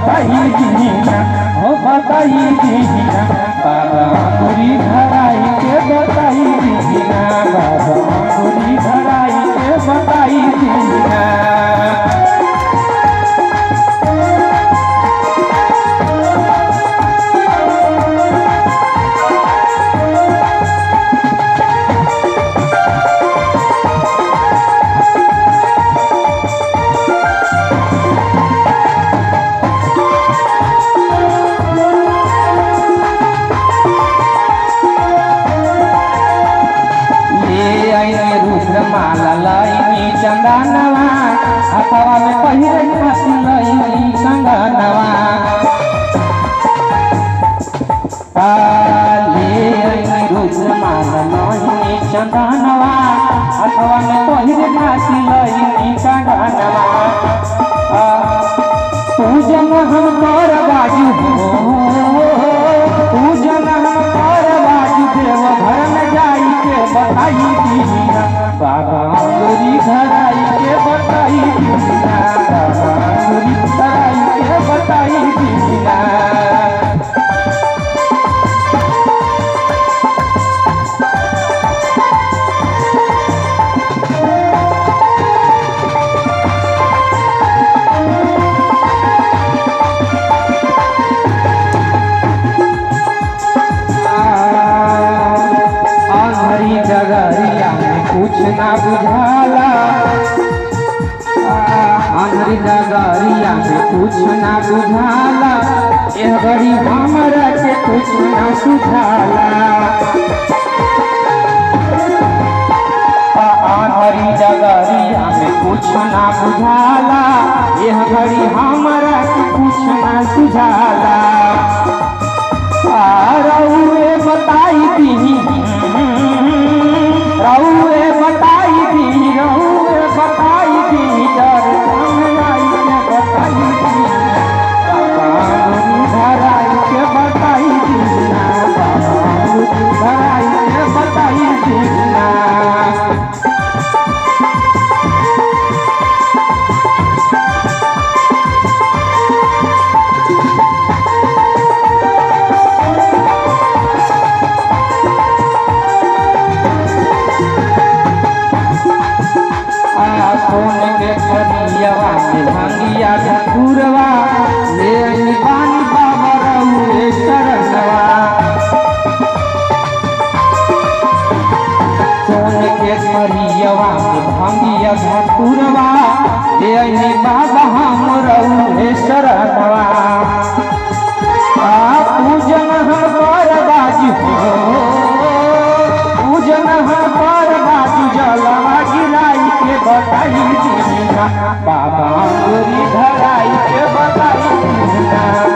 बताई दीना हो बताई दीना बाबा अंगुरी धराई के बताई दीना बाबा अंगुरी धराई के बताई दीना। माला लईनी चंदनवा हथवा में पहिरे खातिर लईनी कंगनवा ले रुद्र माला लईनी चंदनवा हथवा में पहिरे खातिर लईनी कंगनवा पूजन हम कर बाजू पूजन हम कर बाजू देव घर में जाई के बताई दीना बाबा अंगुरी धराई के बताई दीना बाबा अंगुरी धराई के बताई दीना। डगरिया में कुछ ना बुझाला अंधरी डगरिया में कुछ ना बुझाला यह घड़ी हमरा के कुछ ना सुझाला अंधरी डगरिया में कुछ ना बुझाला यह घड़ी हमरा के कुछ ना सुझाला रउए बताई दी रउए बताई दी रउए बताई दी जर आई के बताई दी बाबा अंगुरी धराई के बताई दीना बाबा अंगुरी धराई के बताई दीना। सोन के खरियवा में भांगिया धतुरवा ले आई पानी बाबा रउए शरणवा सोन के खरियवा में भांगिया धतुरवा ले आई बाबा हम रउए शरणवा पूजन हम कर बाजू पूजन हम कर बाजू जलवा गिराई के बताई दीना बाबा अंगुरी धराई के बताई दीना।